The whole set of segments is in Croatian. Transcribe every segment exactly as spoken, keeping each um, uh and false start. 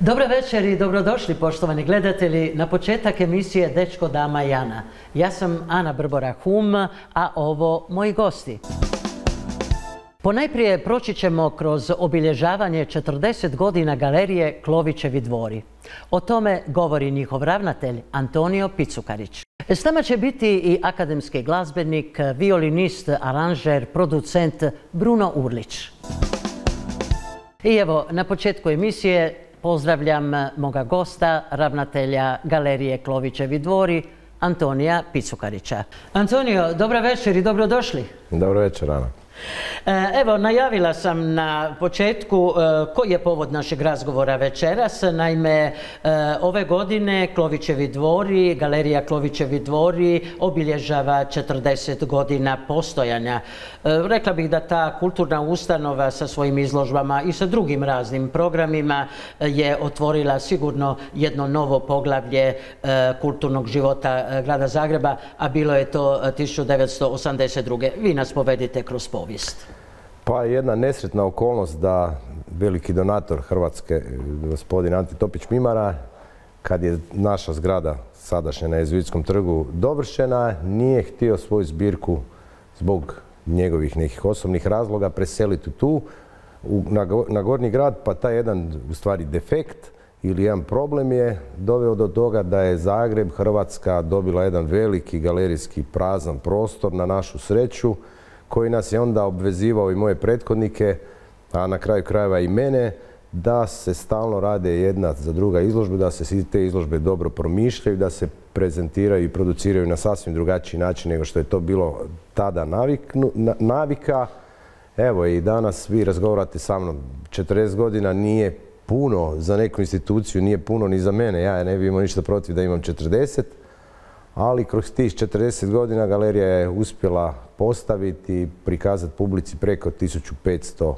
Dobro večer i dobrodošli poštovani gledatelji na početak emisije Dečko, dama, Jana. Ja sam Ana Brbora-Hum, a ovo moji gosti. Ponajprije proći ćemo kroz obilježavanje četrdeset godina galerije Klovićevi dvori. O tome govori njihov ravnatelj Antonio Picukarić. S nama će biti i akademski glazbenik, violinist, aranžer, producent Bruno Urlić. I evo, na početku emisije pozdravljam moga gosta, ravnatelja galerije Klovićevi dvori, Antonija Picukarića. Antonio, dobra večer i dobrodošli. Dobro večer, Ana. Evo, najavila sam na početku koji je povod našeg razgovora večeras. Naime, ove godine Klovićevi dvori, galerija Klovićevi dvori obilježava četrdeset godina postojanja. Rekla bih da ta kulturna ustanova sa svojim izložbama i sa drugim raznim programima je otvorila sigurno jedno novo poglavlje kulturnog života grada Zagreba, a bilo je to tisuću devetsto osamdeset druge. Vi nas povedite kroz povijest. Pa jedna nesretna okolnost da veliki donator Hrvatske, gospodin Ante Topić-Mimara, kad je naša zgrada sadašnja na Jezuitskom trgu dovršena, nije htio svoju zbirku zbog njegovih nekih osobnih razloga preseliti tu na Gornji grad, pa taj jedan u stvari defekt ili jedan problem je doveo do toga da je Zagreb, Hrvatska dobila jedan veliki galerijski prazan prostor na našu sreću, koji nas je onda obvezivao i moje prethodnike, a na kraju krajeva i mene, da se stalno rade jedna za druga izložbe, da se te izložbe dobro promišljaju, da se prezentiraju i produciraju na sasvim drugačiji način nego što je to bilo tada navika. Evo i danas vi razgovarate sa mnom. četrdeset godina nije puno za neku instituciju, nije puno ni za mene. Ja ne bih imao ništa protiv da imam četrdeset. Ali kroz tih četrdeset godina galerija je uspjela postaviti i prikazati publici preko tisuću petsto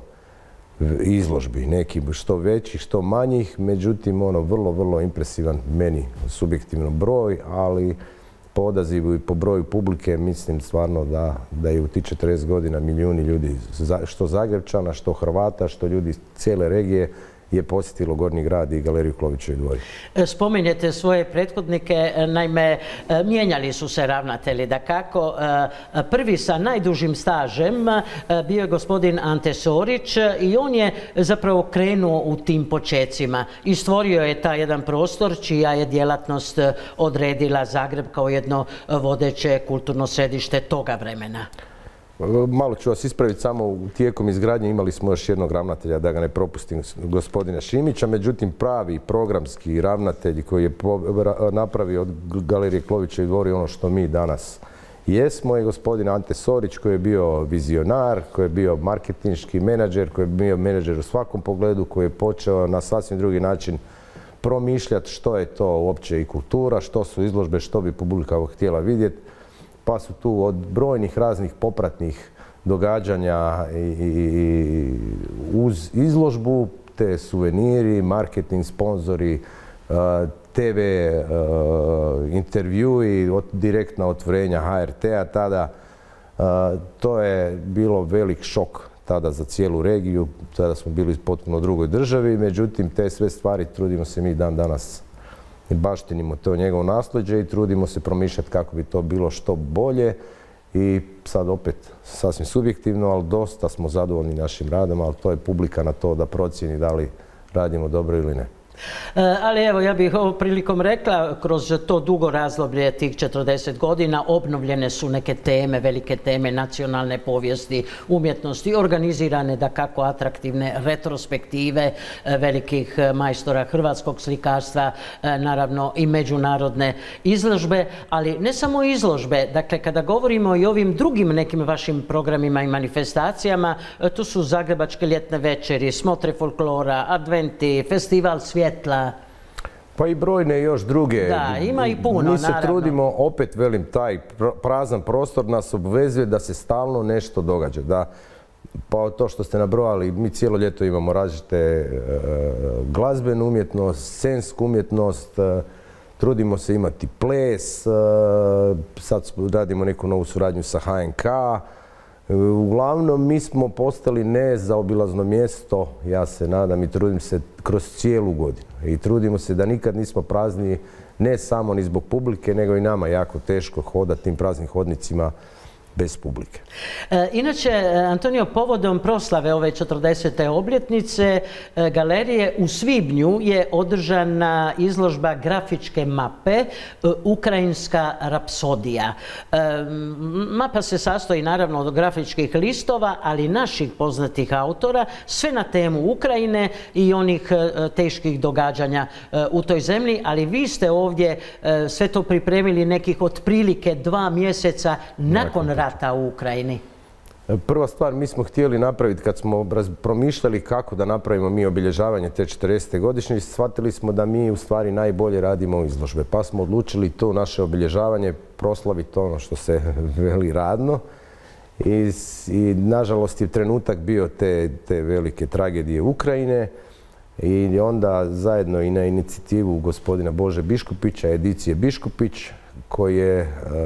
izložbi. Neki što većih, što manjih, međutim ono vrlo, vrlo impresivan meni subjektivno broj, ali po odazivu i po broju publike mislim stvarno da, da je u tih četrdeset godina milijuni ljudi, što Zagrebčana, što Hrvata, što ljudi cijele regije, je posjetilo Gornji grad i galeriju Klovićevi dvori. Spominjete svoje prethodnike, naime, mijenjali su se ravnatelji. Dakako, prvi sa najdužim stažem bio je gospodin Ante Sorić i on je zapravo krenuo u tim počecima i stvorio je taj jedan prostor čija je djelatnost odredila Zagreb kao jedno vodeće kulturno središte toga vremena. Malo ću vas ispraviti, samo tijekom izgradnje imali smo još jednog ravnatelja, da ga ne propustim, gospodina Šimića, međutim pravi programski ravnatelj koji je napravio od galerije Klovićevi dvori ono što mi danas jesmo je gospodin Ante Sorić, koji je bio vizionar, koji je bio marketinški menadžer, koji je bio menadžer u svakom pogledu, koji je počeo na sasvim drugi način promišljati što je to uopće i kultura, što su izložbe, što bi publika htjela vidjeti. Pa su tu od brojnih raznih popratnih događanja i uz izložbu, te suveniri, marketing, sponzori, te ve intervjui, direktna otvorenja ha er te a tada. To je bilo velik šok tada za cijelu regiju. Tada smo bili potpuno u drugoj državi, međutim te sve stvari trudimo se mi dan danas i baštinimo to njegovo nasljeđe i trudimo se promišljati kako bi to bilo što bolje i sad opet sasvim subjektivno, ali dosta smo zadovoljni našim radom, ali to je publika na to da procijeni da li radimo dobro ili ne. Ali evo, ja bih ovom prilikom rekla, kroz to dugo razdoblje tih četrdeset godina obnovljene su neke teme, velike teme nacionalne povijesti, umjetnosti, organizirane dakako atraktivne retrospektive velikih majstora hrvatskog slikarstva, naravno i međunarodne izložbe, ali ne samo izložbe. Dakle, kada govorimo i o ovim drugim nekim vašim programima i manifestacijama, tu su Zagrebačke ljetne večeri, smotre folklora, adventi, festival svijeta, pa i brojne još druge. Da, ima i puno, mi se naravno. trudimo, opet velim, taj prazan prostor nas obvezuje da se stalno nešto događa. Da, pa to što ste nabrojali, mi cijelo ljeto imamo različite e, glazbenu umjetnost, scensku umjetnost, e, trudimo se imati ples, e, sad radimo neku novu suradnju sa ha en ka, Uglavnom, mi smo postali nezaobilazno mjesto, ja se nadam i trudim se, kroz cijelu godinu. I trudimo se da nikad nismo prazni, ne samo ni zbog publike, nego i nama jako teško hodati tim praznim hodnicima bez publike. E, inače, Antonio, povodom proslave ove četrdesete obljetnice galerije u svibnju je održana izložba grafičke mape e, Ukrajinska rapsodija. E, mapa se sastoji naravno od grafičkih listova, ali naših poznatih autora, sve na temu Ukrajine i onih e, teških događanja e, u toj zemlji, ali vi ste ovdje e, sve to pripremili nekih otprilike dva mjeseca nakon rata u Ukrajini. Prva stvar, mi smo htjeli napraviti, kad smo promišljali kako da napravimo mi obilježavanje te četrdesete godišnjice, shvatili smo da mi u stvari najbolje radimo izložbe. Pa smo odlučili to naše obilježavanje proslaviti ono što se veli radno. I, i nažalost je trenutak bio te, te velike tragedije Ukrajine. I onda zajedno i na inicijativu gospodina Bože Biškupića, edicije Biškupić, koji je e, e,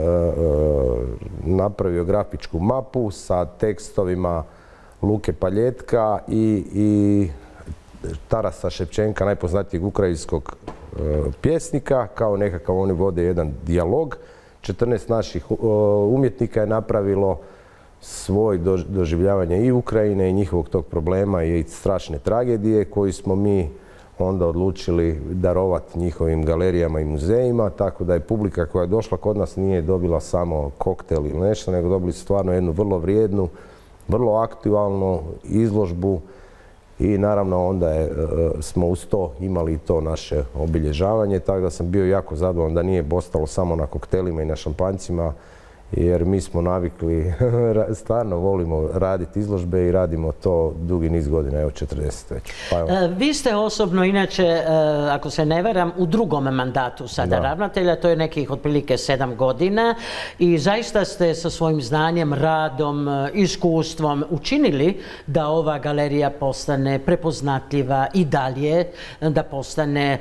napravio grafičku mapu sa tekstovima Luke Paljetka i, i Tarasa Ševčenka, najpoznatijeg ukrajinskog e, pjesnika, kao nekakav oni vode jedan dijalog. četrnaest naših e, umjetnika je napravilo svoj doživljavanje i Ukrajine i njihovog tog problema i strašne tragedije koju smo mi onda odlučili darovati njihovim galerijama i muzejima, tako da je publika koja je došla kod nas nije dobila samo koktel ili nešto, nego dobili stvarno jednu vrlo vrijednu, vrlo aktualnu izložbu i naravno onda je, smo uz to imali to naše obilježavanje, tako da sam bio jako zadovoljan da nije ostalo samo na koktelima i na šampanjcima, jer mi smo navikli, stvarno volimo raditi izložbe i radimo to dugi niz godina, evo četrdeset već. Pa evo. Vi ste osobno, inače, ako se ne varam, u drugom mandatu sada da. ravnatelja, to je nekih otprilike sedam godina i zaista ste sa svojim znanjem, radom, iskustvom učinili da ova galerija postane prepoznatljiva i dalje, da postane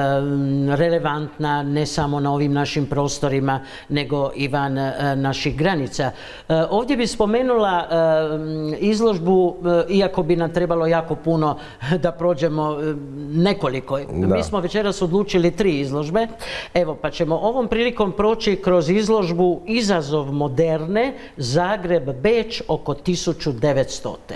relevantna ne samo na ovim našim prostorima, nego i van naših granica. Ovdje bi spomenula izložbu, iako bi nam trebalo jako puno da prođemo nekoliko. Da. Mi smo večeras odlučili tri izložbe. Evo, pa ćemo ovom prilikom proći kroz izložbu Izazov moderne, Zagreb, Beč, oko tisuću devetstote.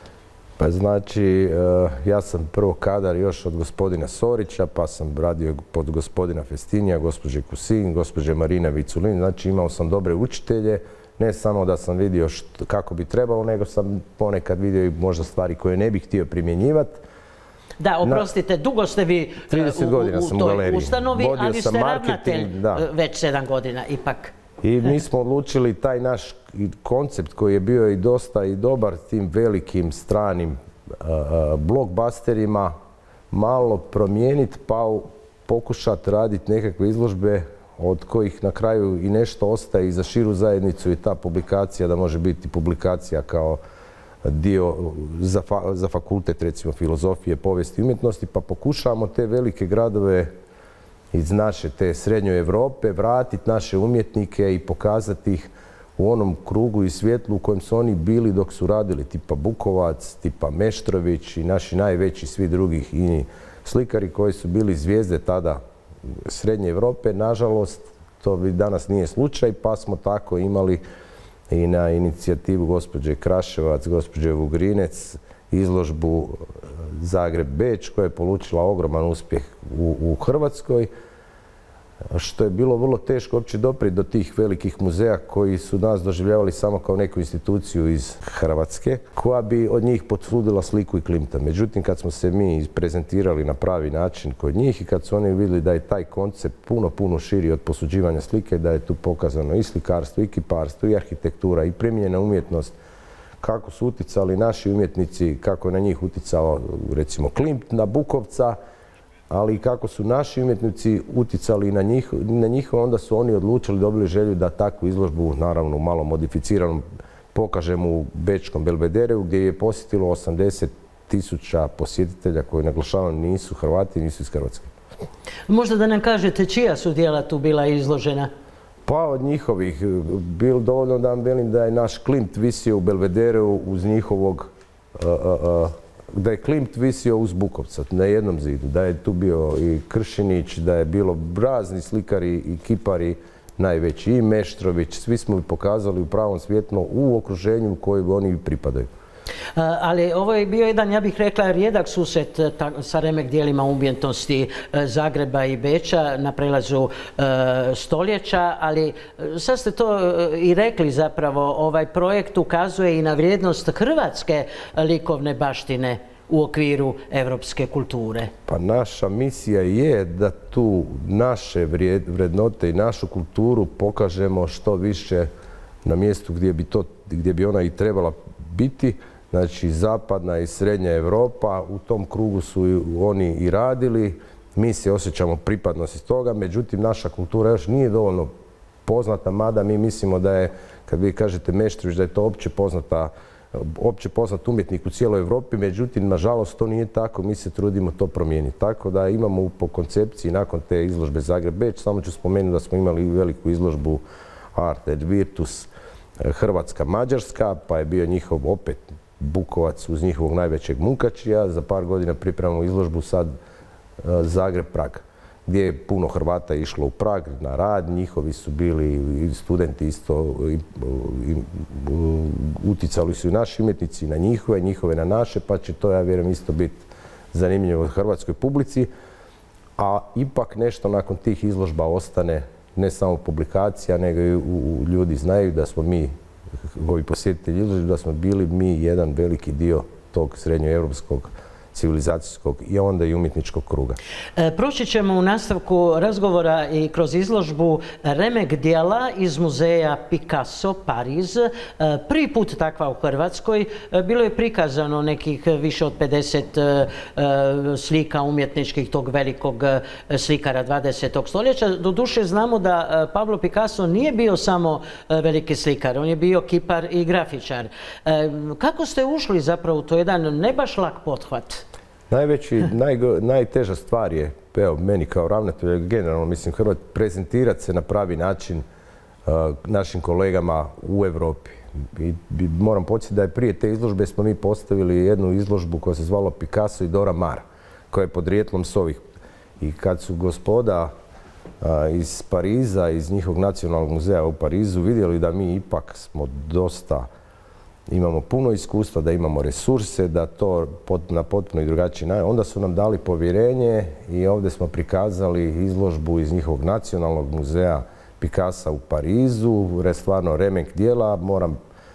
Pa znači, ja sam prvo kadar još od gospodina Sorića, pa sam radio pod gospodina Festinija, gospođe Kusin, gospođe Marine Viculin. Znači imao sam dobre učitelje, ne samo da sam vidio što, kako bi trebalo, nego sam ponekad vidio i možda stvari koje ne bih htio primjenjivati. Da, oprostite, Na, dugo ste vi trideset godina u, u, sam u toj galeriji. ustanovi, Vodio ali ste ravnatelj da. već sedam godina ipak. I mi smo odlučili taj naš koncept koji je bio i dosta i dobar tim velikim stranim uh, blockbusterima malo promijeniti pa pokušati raditi nekakve izložbe od kojih na kraju i nešto ostaje i za širu zajednicu i ta publikacija da može biti publikacija kao dio za, fa, za fakultet recimo filozofije, povijesti i umjetnosti, pa pokušavamo te velike gradove iz naše te srednje Europe vratiti naše umjetnike i pokazati ih u onom krugu i svjetlu u kojem su oni bili dok su radili, tipa Bukovac, tipa Meštrović i naši najveći svi drugih ini slikari koji su bili zvijezde tada srednje Europe. Nažalost, to bi danas nije slučaj, pa smo tako imali i na inicijativu gospođe Kraševac, gospođe Vugrinec, izložbu Zagreb-Beč koja je polučila ogroman uspjeh u, u Hrvatskoj, što je bilo vrlo teško uopće doprijeti do tih velikih muzeja koji su nas doživljavali samo kao neku instituciju iz Hrvatske koja bi od njih podsudila sliku i klimta. Međutim, kad smo se mi prezentirali na pravi način kod njih i kad su oni vidjeli da je taj koncept puno, puno širi od posuđivanja slike, da je tu pokazano i slikarstvo, i kiparstvo, i arhitektura, i primijenjena umjetnost, kako su uticali naši umjetnici, kako je na njih uticao recimo Klimt na Bukovca, ali i kako su naši umjetnici uticali na njih, na njih, onda su oni odlučili, dobili želju da takvu izložbu, naravno malo modificiranom, pokažemo u Bečkom Belvedereu gdje je posjetilo osamdeset tisuća posjetitelja koji, naglašavam, nisu Hrvati, nisu iz Hrvatske. Možda da nam kažete čija su djela tu bila izložena? Pa od njihovih, bilo dovoljno da vam velim da je naš Klimt visio u Belvedereu uz njihovog, uh, uh, da je Klimt visio uz Bukovca na jednom zidu, da je tu bio i Kršinić, da je bilo razni slikari i kipari najveći, i Meštrović, svi smo ih pokazali u pravom svjetlu u okruženju u kojem oni pripadaju. Ali ovo je bio jedan, ja bih rekla, rijedak susret sa remek dijelima umjetnosti Zagreba i Beča na prelazu stoljeća, ali sad ste to i rekli zapravo, ovaj projekt ukazuje i na vrijednost hrvatske likovne baštine u okviru evropske kulture. Pa naša misija je da tu naše vrednote i našu kulturu pokažemo što više na mjestu gdje bi, to, gdje bi ona i trebala biti. Znači, zapadna i srednja Europa, u tom krugu su oni i radili. Mi se osjećamo pripadnost iz toga, međutim, naša kultura još nije dovoljno poznata, mada mi mislimo da je, kad vi kažete Meštrović, da je to opće poznata, opće poznat umjetnik u cijeloj Europi, međutim, nažalost, to nije tako, mi se trudimo to promijeniti. Tako da imamo po koncepciji, nakon te izložbe Zagreb-Beč, samo ću spomenuti da smo imali veliku izložbu Art et Virtus Hrvatska-Mađarska, pa je bio njihov opet Bukovac uz njihovog najvećeg Munkačija. Za par godina pripremamo izložbu sad Zagreb-Prag, gdje je puno Hrvata išlo u Prag na rad. Njihovi su bili i studenti isto, i, i, uticali su i naši umjetnici na njihove, njihove na naše, pa će to, ja vjerujem, isto biti zanimljivo hrvatskoj publici. A ipak nešto nakon tih izložba ostane, ne samo publikacija, nego i u, u, ljudi znaju da smo mi, ovi posjetitelji izložbe, da smo bili mi jedan veliki dio tog srednjoevropskog civilizacijskog i onda i umjetničkog kruga. E, proći ćemo u nastavku razgovora i kroz izložbu remek dijela iz muzeja Picasso, Pariz. E, prvi put takva u Hrvatskoj. E, bilo je prikazano nekih više od pedeset e, e, slika umjetničkih tog velikog slikara dvadesetog stoljeća. Doduše znamo da Pablo Picasso nije bio samo veliki slikar, on je bio kipar i grafičar. E, kako ste ušli zapravo u to jedan ne baš lak pothvat? Najveći, naj, najteža stvar je, evo, meni kao ravnatelju, generalno, mislim, Hrvat, prezentirati se na pravi način uh, našim kolegama u Europi. I, i moram podsjetiti da je prije te izložbe smo mi postavili jednu izložbu koja se zvala Picasso i Dora Maar, koja je podrijetlom s ovih. I kad su gospoda uh, iz Pariza, iz njihovog nacionalnog muzeja u Parizu vidjeli da mi ipak smo dosta, imamo puno iskustva, da imamo resurse, da to na potpuno i drugačiji način. Onda su nam dali povjerenje i ovdje smo prikazali izložbu iz njihovog nacionalnog muzeja Picassa u Parizu, stvarno remek dijela. Moram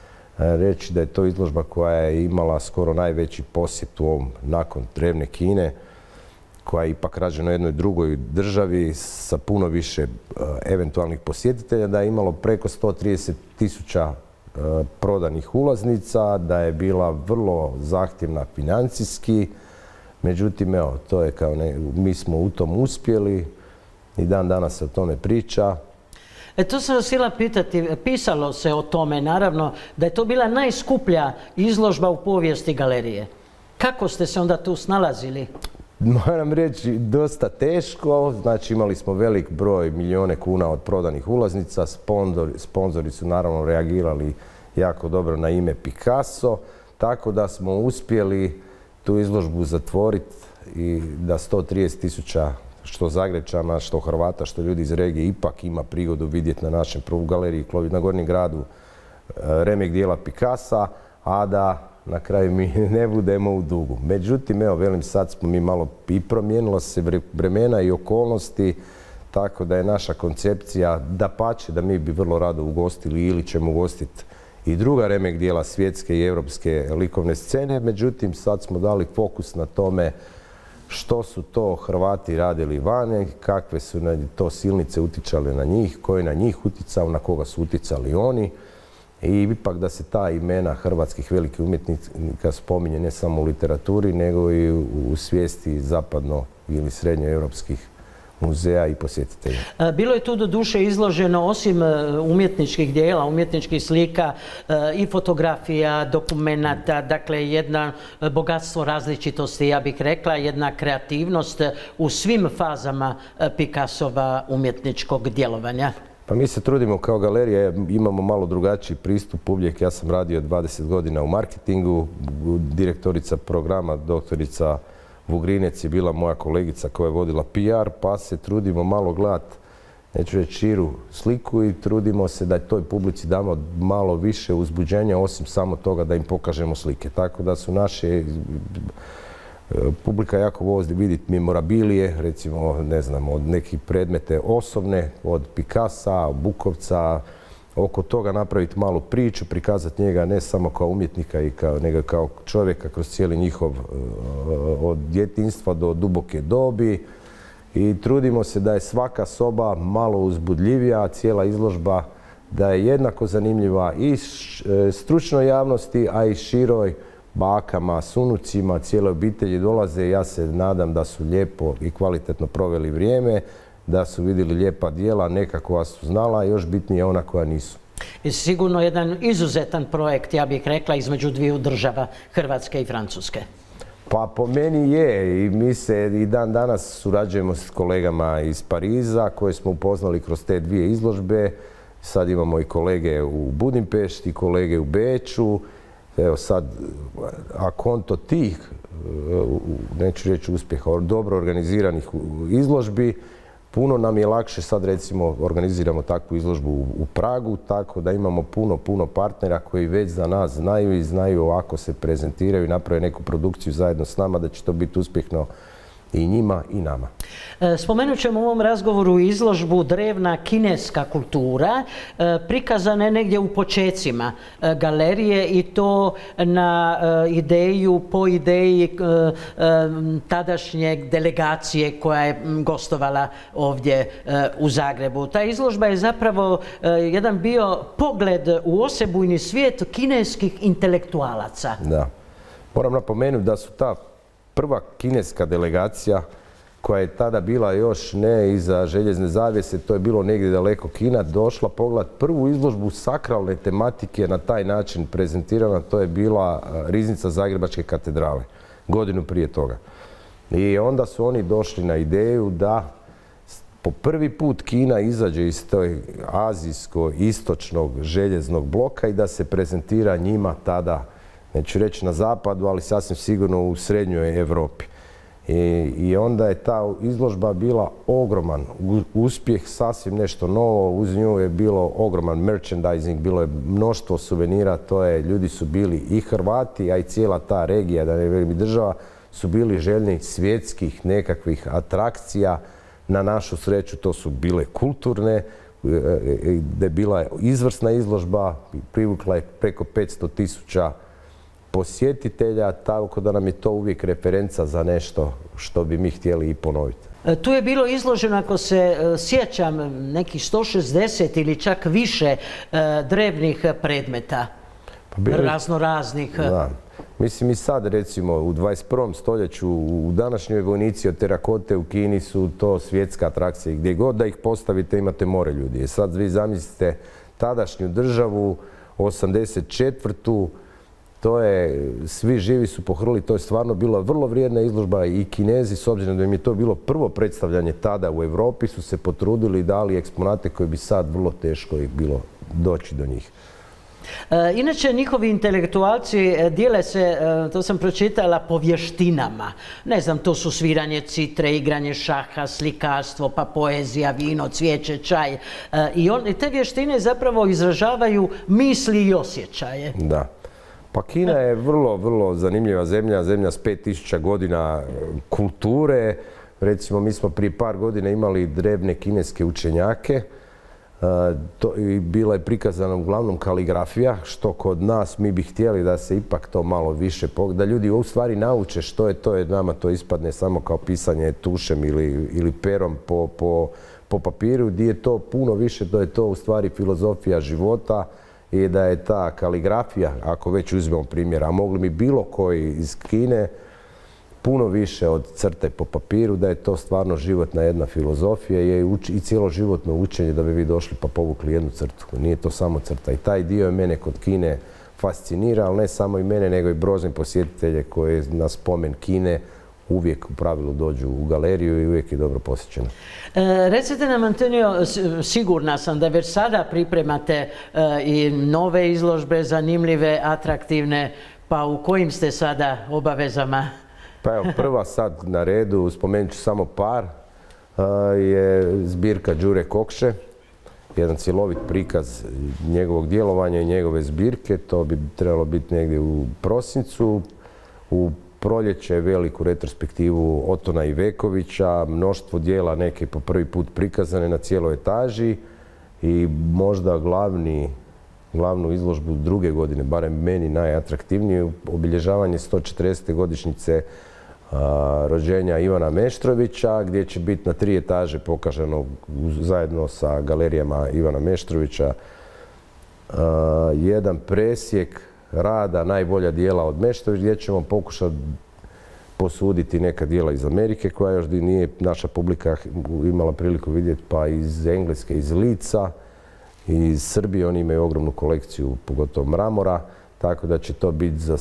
reći da je to izložba koja je imala skoro najveći posjet u ovom nakon drevne Kine, koja je ipak rađena u jednoj drugoj državi sa puno više eventualnih posjetitelja, da je imalo preko sto trideset tisuća prodanih ulaznica, da je bila vrlo zahtjevna financijski. Međutim, evo, to je kao ne, mi smo u tom uspjeli i dan danas se o tome priča. E, to sam vas htjela pitati, pisalo se o tome, naravno, da je to bila najskuplja izložba u povijesti galerije. Kako ste se onda tu snalazili? Moram reći, dosta teško. Znači, imali smo velik broj, milijone kuna od prodanih ulaznica. Sponzori, sponzori su naravno reagirali jako dobro na ime Picasso, tako da smo uspjeli tu izložbu zatvoriti i da sto trideset tisuća što Zagrepčana, što Hrvata, što ljudi iz regije ipak ima prigodu vidjeti na našem prvu galeriji na Gornjem gradu remek dijela Picassa, a da na kraju mi ne budemo u dugu. Međutim, evo, velim, sad smo mi malo i promijenilo se vremena i okolnosti, tako da je naša koncepcija dapače da mi bi vrlo rado ugostili ili ćemo ugostiti i druga remek dijela svjetske i europske likovne scene. Međutim, sad smo dali fokus na tome što su to Hrvati radili vane, kakve su to silnice utjecale na njih, ko je na njih utjecao, na koga su utjecali oni. I ipak da se ta imena hrvatskih velikih umjetnika spominje ne samo u literaturi, nego i u svijesti zapadno ili srednjoevropskih muzeja i posjetitelja. Bilo je tu do duše izloženo, osim umjetničkih dijela, umjetničkih slika, i fotografija, dokumenata, dakle jedno bogatstvo različitosti, ja bih rekla, jedna kreativnost u svim fazama Picassova umjetničkog djelovanja. Pa mi se trudimo kao galerija, imamo malo drugačiji pristup uvijek. Ja sam radio dvadeset godina u marketingu, direktorica programa, doktorica Vugrinec je bila moja kolegica koja je vodila P R, pa se trudimo malo gledati, neću reći širu sliku i trudimo se da toj publici damo malo više uzbuđenja osim samo toga da im pokažemo slike. Tako da su naše publika jako voli vidjeti memorabilije, recimo, ne znam, od nekih predmete osobne, od Picassa, Bukovca, oko toga napraviti malu priču, prikazati njega ne samo kao umjetnika, i kao, nego kao čovjeka kroz cijeli njihov, od djetinjstva do duboke dobi. I trudimo se da je svaka soba malo uzbudljivija, a cijela izložba da je jednako zanimljiva i stručnoj javnosti, a i široj, bakama, sunucima, cijele obitelji dolaze. Ja se nadam da su lijepo i kvalitetno proveli vrijeme, da su vidjeli lijepa djela, nekakva su znala, a još bitnije ona koja nisu. I sigurno jedan izuzetan projekt, ja bih rekla, između dviju država, Hrvatske i Francuske. Pa po meni je, i mi se i dan danas surađujemo s kolegama iz Pariza koje smo upoznali kroz te dvije izložbe. Sad imamo i kolege u Budimpešti, kolege u Beču. Evo sad, a konto tih, neću reći uspjeha, dobro organiziranih izložbi, puno nam je lakše sad recimo organiziramo takvu izložbu u Pragu, tako da imamo puno, puno partnera koji već za nas znaju i znaju ako se prezentiraju i naprave neku produkciju zajedno s nama da će to biti uspješno i njima i nama. Spomenut ćemo u ovom razgovoru izložbu Drevna kineska kultura, prikazana je negdje u počecima galerije i to na ideju, po ideji tadašnje delegacije koja je gostovala ovdje u Zagrebu. Ta izložba je zapravo jedan bio pogled u osebujni svijet kineskih intelektualaca. Da. Moram napomenuti da su ta prva kineska delegacija koja je tada bila još ne iza željezne zavjese, to je bilo negdje daleko Kina, došla pogledat prvu izložbu sakralne tematike na taj način prezentirana, to je bila riznica Zagrebačke katedrale, godinu prije toga. I onda su oni došli na ideju da po prvi put Kina izađe iz tog azijsko-istočnog željeznog bloka i da se prezentira njima tada, neću reći na zapadu, ali sasvim sigurno u srednjoj Europi. I, i onda je ta izložba bila ogroman uspjeh, sasvim nešto novo, uz nju je bilo ogroman merchandising, bilo je mnoštvo suvenira, to je, ljudi su bili i Hrvati, a i cijela ta regija, da ne velim i država, su bili željni svjetskih nekakvih atrakcija. Na našu sreću to su bile kulturne, da je bila izvrsna izložba, privukla je preko petsto tisuća posjetitelja, tako da nam je to uvijek referenca za nešto što bi mi htjeli i ponoviti. Tu je bilo izloženo, ako se sjećam, nekih sto šezdeset ili čak više drevnih predmeta, pa bili, razno raznih. Da. Mislim i sad recimo u dvadeset prvom stoljeću u današnjoj vojnici od terakote u Kini su to svjetska atrakcija. Gdje god da ih postavite imate more ljudi. I sad vi zamislite tadašnju državu, osamdeset četvrtu To je, svi živi su pohrlili, to je stvarno bila vrlo vrijedna izložba i Kinezi, s obzirom da im je to bilo prvo predstavljanje tada u Europi, su se potrudili i dali eksponate koji bi sad vrlo teško ih bilo doći do njih. Inače, njihovi intelektualci dijele se, to sam pročitala, po vještinama. Ne znam, to su sviranje citre, igranje šaha, slikarstvo, pa poezija, vino, cvijeće, čaj. I on, te vještine zapravo izražavaju misli i osjećaje. Da. Pa Kina je vrlo, vrlo zanimljiva zemlja, zemlja s pet tisuća godina kulture. Recimo, mi smo prije par godina imali drevne kineske učenjake. To, i bila je prikazana uglavnom kaligrafija, što kod nas mi bi htjeli da se ipak to malo više, da ljudi u stvari nauče što je to, jer nama to ispadne samo kao pisanje tušem ili, ili perom po, po, po papiru, gdje je to puno više, da je to u stvari filozofija života i da je ta kaligrafija, ako već uzmemo primjer, a mogli mi bilo koji iz Kine, puno više od crte po papiru, da je to stvarno životna jedna filozofija i cijeloživotno učenje da bi vi došli pa povukli jednu crtu. Nije to samo crta. I taj dio je mene kod Kine fascinira, ali ne samo i mene, nego i brojne posjetitelje koje na spomen Kine uvijek u pravilu dođu u galeriju i uvijek je dobro posjećeno. E, recite nam, Antonio, sigurna sam da već sada pripremate e, i nove izložbe, zanimljive, atraktivne, pa u kojim ste sada obavezama? Pa evo, prva sad na redu, spomenut ću samo par, je zbirka Đure Kokše, jedan cjelovit prikaz njegovog djelovanja i njegove zbirke. To bi trebalo biti negdje u prosincu. U proljeće veliku retrospektivu Otona Ivekovića, mnoštvo dijela, neke po prvi put prikazane na cijeloj etaži i možda glavni, glavnu izložbu druge godine, barem meni najatraktivniju, obilježavanje sto četrdeset. godišnjice a, rođenja Ivana Meštrovića, gdje će biti na tri etaže pokaženo zajedno sa galerijama Ivana Meštrovića a, jedan presjek rada najbolja dijela od Meštrovića, gdje ćemo pokušati posuditi neka dijela iz Amerike koja još nije naša publika imala priliku vidjeti, pa iz Engleske, iz Lica, iz Srbije. Oni imaju ogromnu kolekciju, pogotovo mramora, tako da će to biti za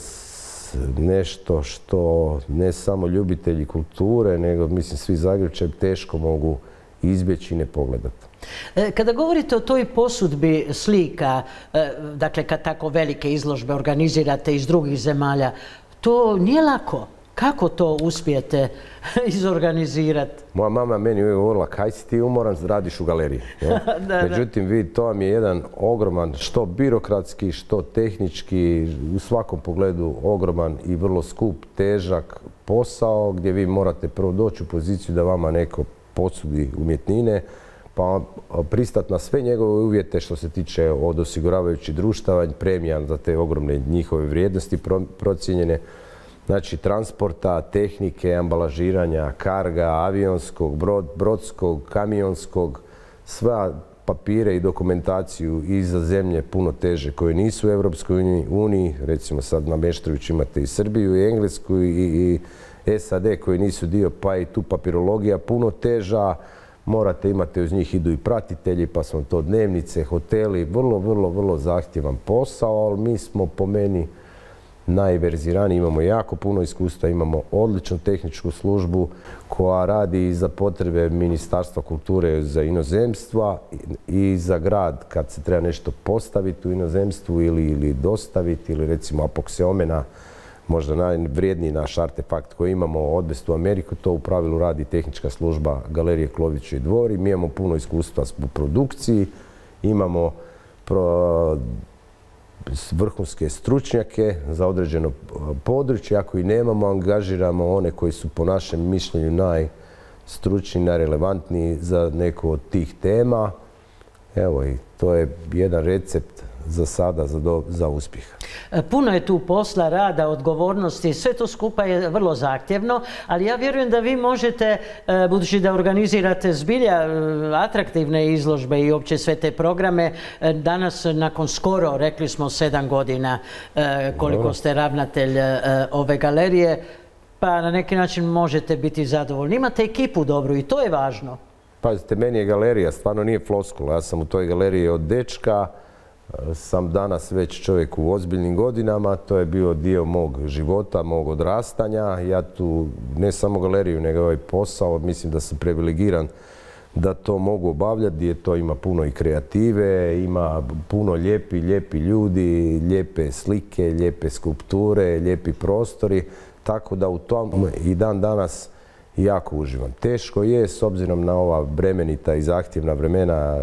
nešto što ne samo ljubitelji kulture, nego mislim svi Zagrepčani teško mogu izbjeći i ne pogledati. Kada govorite o toj posudbi slika, dakle kad tako velike izložbe organizirate iz drugih zemalja, to nije lako. Kako to uspijete izorganizirati? Moja mama meni uvijek govorila, kaj si ti umoran, radiš u galeriji. da, Međutim, vidi, to vam je jedan ogroman, što birokratski, što tehnički, u svakom pogledu ogroman i vrlo skup, težak posao, gdje vi morate prvo doći u poziciju da vama neko posudi umjetnine, pa pristati na sve njegove uvjete što se tiče od osiguravajućih društava, premija za te ogromne njihove vrijednosti procijenjene. Znači, transporta, tehnike, ambalažiranja, karga, avionskog, brod, brodskog, kamionskog, sva papire i dokumentaciju i za zemlje puno teže koje nisu u Europskoj uniji. Recimo sad na Meštroviću imate i Srbiju i Englesku i, i S A D koji nisu dio, pa i tu papirologija puno teža. Morate imati, uz njih idu i pratitelji, pa smo to dnevnice, hoteli, vrlo, vrlo, vrlo zahtjevan posao, ali mi smo po meni najverziraniji, imamo jako puno iskustva, imamo odličnu tehničku službu koja radi i za potrebe Ministarstva kulture za inozemstva i za grad kad se treba nešto postaviti u inozemstvu ili, ili dostaviti, ili recimo apokseomena, možda najvrijedniji naš artefakt koji imamo odvesti u Ameriku, to u pravilu radi tehnička služba Galerije Klovićevi dvori. Mi imamo puno iskustva u produkciji, imamo pro, vrhunske stručnjake za određeno područje. Ako i nemamo, angažiramo one koji su po našem mišljenju najstručniji, najrelevantniji za neku od tih tema. Evo, i to je jedan recept za sada, za, do, za uspjeh. Puno je tu posla, rada, odgovornosti, sve to skupa je vrlo zahtjevno, ali ja vjerujem da vi možete, budući da organizirate zbilja atraktivne izložbe i opće sve te programe, danas nakon skoro, rekli smo, sedam godina koliko ste ravnatelj ove galerije, pa na neki način možete biti zadovoljni. Imate ekipu dobru i to je važno. Pazite, meni je galerija, stvarno nije floskula. Ja sam u toj galeriji od dečka, sam danas već čovjek u ozbiljnim godinama, to je bio dio mog života, mog odrastanja. Ja tu ne samo galeriju, nego ovaj posao, mislim da sam privilegiran da to mogu obavljati, gdje to ima puno i kreative, ima puno lijepi, lijepi ljudi, lijepe slike, lijepe skulpture, lijepi prostori, tako da u tom i dan danas jako uživam. Teško je, s obzirom na ova bremenita i zahtjevna vremena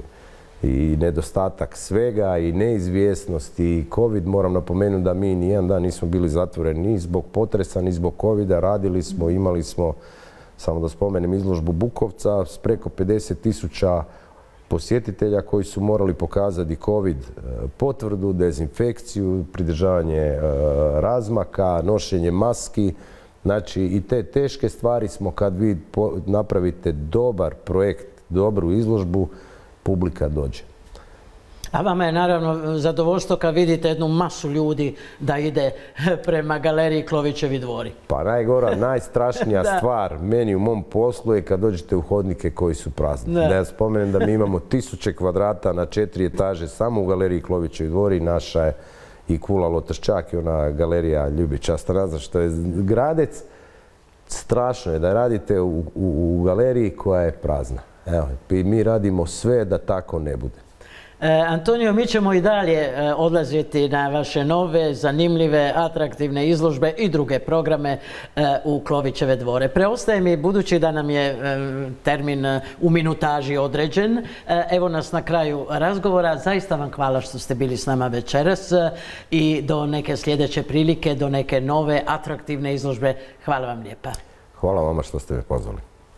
i nedostatak svega i neizvjesnosti i COVID, moram napomenuti da mi nijedan dan nismo bili zatvoreni ni zbog potresa, ni zbog covida. Radili smo, imali smo, samo da spomenem, izložbu Bukovca s preko pedeset tisuća posjetitelja koji su morali pokazati COVID potvrdu, dezinfekciju, pridržavanje razmaka, nošenje maski. Znači, i te teške stvari smo, kad vi napravite dobar projekt, dobru izložbu, publika dođe. A vama je naravno zadovoljstvo kad vidite jednu masu ljudi da ide prema galeriji Klovićevi dvori. Pa najgora, najstrašnija stvar meni u mom poslu je kad dođete u hodnike koji su prazni. Da, da ja spomenem da mi imamo tisuće kvadrata na četiri etaže samo u galeriji Klovićevi dvori. Naša je i Kula Lotrščak i ona galerija Ljubića Astanaza što je Gradec. strašno je da radite u, u, u galeriji koja je prazna. Evo, i mi radimo sve da tako ne bude. Antonio, mi ćemo i dalje odlaziti na vaše nove, zanimljive, atraktivne izložbe i druge programe u Klovićeve dvore. Preostaje mi, budući da nam je termin u minutaži određen, evo nas na kraju razgovora. Zaista vam hvala što ste bili s nama večeras i do neke sljedeće prilike, do neke nove, atraktivne izložbe. Hvala vam lijepa. Hvala vama što ste me pozvali.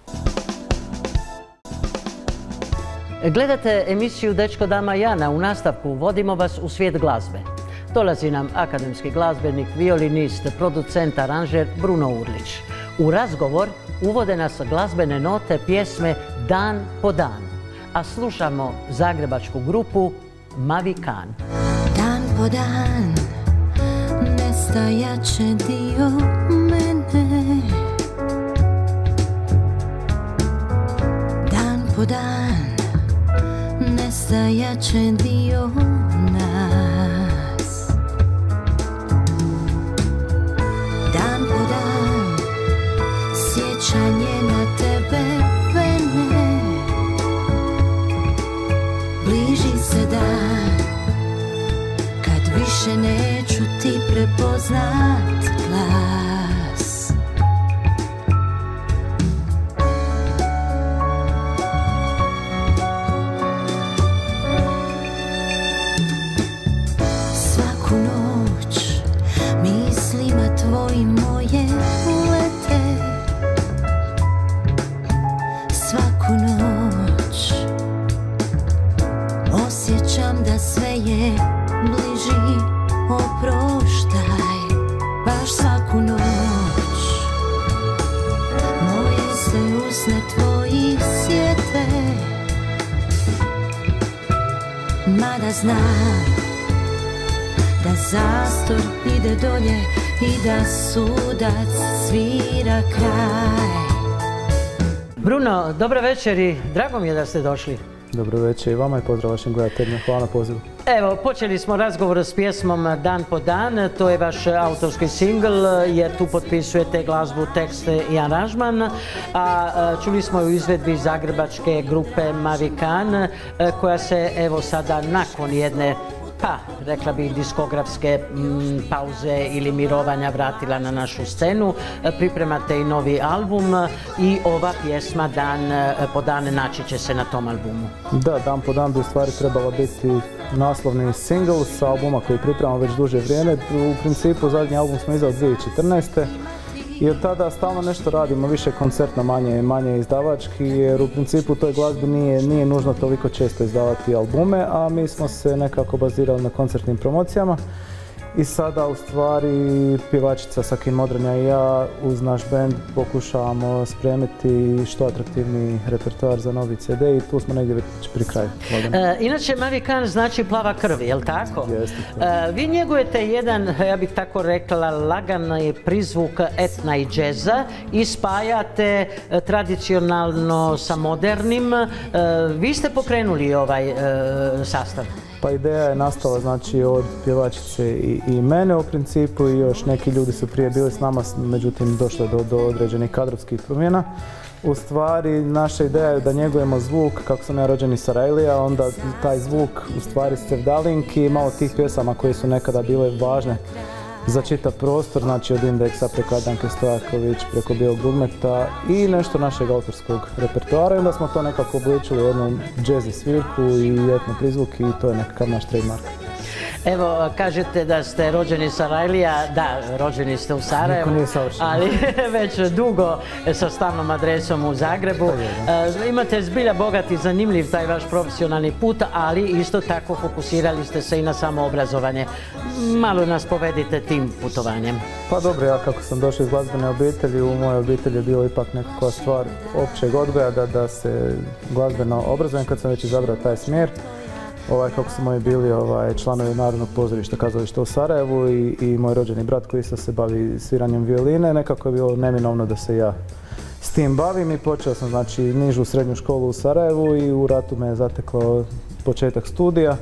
Gledate emisiju Dečko, dama, Jana. U nastavku vodimo vas u svijet glazbe. Dolazi nam akademski glazbenik, violinist, producent, aranžer Bruno Urlić. U razgovor uvode nas glazbene note pjesme Dan po dan. A slušamo zagrebačku grupu Mavikan. Dan po dan nestajat će dio mene. Dan po dan nestajat će dio nas. Dan po dan sjećanje na tebe vene. Bliži se dan kad više neću ti prepoznat glas. Tvoji moje lete svaku noć. Osjećam da sve je bliži, oproštaj. Baš svaku noć moje se usne tvoji sjete. Mada znam da zastor ide dolje i da sudac svira kraj. Bruno, dobro večer i drago mi je da ste došli. Dobro večer i vama i pozdrav vašim gledateljima. Hvala na pozivu. Evo, počeli smo razgovor s pjesmom Dan po dan. To je vaš autorski singl jer tu potpisujete glazbu, tekste i aranžman. A čuli smo u izvedbi zagrebačke grupe Mavikan koja se evo sada nakon jedne, pa rekla bih, diskografske m, pauze ili mirovanja vratila na našu scenu. Pripremate i novi album i ova pjesma Dan po dan naći će se na tom albumu. Da, Dan po dan bi u stvari trebala biti naslovni singl sa albuma koji pripremamo već duže vrijeme. U principu zadnji album smo izdali dvije tisuće četrnaeste. I od tada stalno nešto radimo, više koncertno, manje, manje izdavački, jer u principu u toj glazbi nije, nije nužno toliko često izdavati albume, a mi smo se nekako bazirali na koncertnim promocijama. I sada u stvari pjevačica Sakin Modranja i ja uz naš band pokušavamo spremiti što atraktivniji repertoar za novi ce de i tu smo negdje već pri kraju. E, inače Mavikan znači plava krv, je li tako? Jeste. E, vi njegujete jedan, ja bih tako rekla, lagan prizvuk etna i džeza i spajate tradicionalno sa modernim. E, vi ste pokrenuli ovaj e, sastav? Pa ideja je nastala znači od pjevačice i, i mene u principu i još neki ljudi su prije bili s nama, međutim došlo je do, do određenih kadrovskih promjena. U stvari naša ideja je da njegujemo zvuk, kako sam ja rođen iz Sarajlija, onda taj zvuk u stvari Sevdalink i malo tih pjesama koje su nekada bile važne za čitav prostor, znači od Indeksa preko Adanke Stojaković, preko Bijelog dugmeta i nešto našeg autorskog repertoara i onda smo to nekako obličili u jednu džezi svirku i etno prizvuk i to je nekakav naš trademark. Evo, kažete da ste rođeni iz Sarajlija, da, rođeni ste u Sarajevu, ali već dugo sa stalnom adresom u Zagrebu. E, imate zbilja bogat i zanimljiv taj vaš profesionalni put, ali isto tako fokusirali ste se i na samoobrazovanje. Malo nas povedite tim putovanjem. Pa dobro, ja kako sam došao iz glazbene obitelji, u mojoj obitelji je bilo ipak nekakva stvar općeg odgoja da, da se glazbeno obrazujem kad sam već izabrao taj smjer. Ovaj, kako su moji bili ovaj, članovi Narodnog pozorišta kazališta u Sarajevu i, i moj rođeni brat koji isto se bavi sviranjem violine, nekako je bilo neminovno da se ja s tim bavim i počeo sam znači nižu srednju školu u Sarajevu i u ratu me je zateklo početak studija